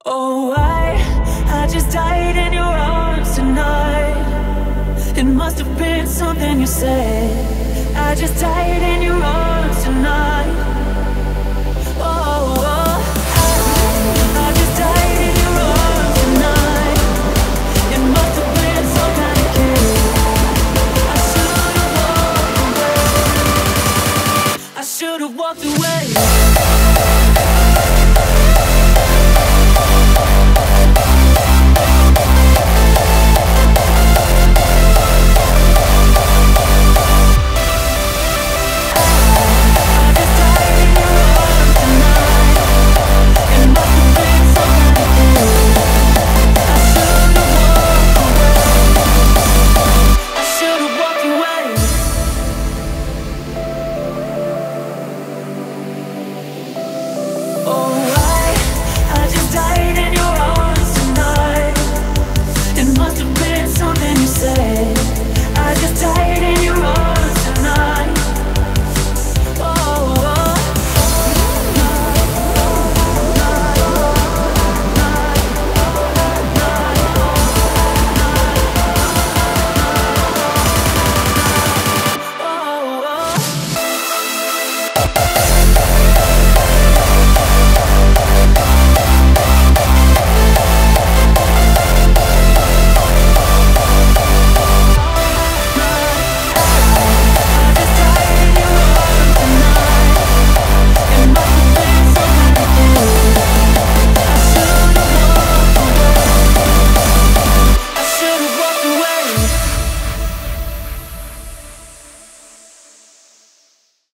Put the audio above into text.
Oh, I just died in your arms tonight. It must have been something you said. I just died in your arms tonight.